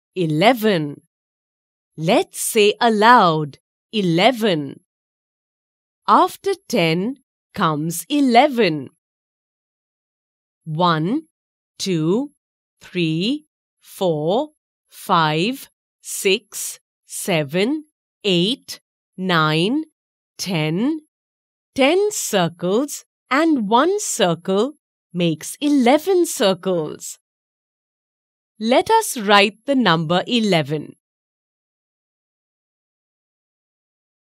11. Let's say aloud 11. After 10 comes 11. 1, 2, 3, 4, 5, 6, 7, 8, 9, 10. 10 circles and 1 circle makes 11 circles. Let us write the number 11.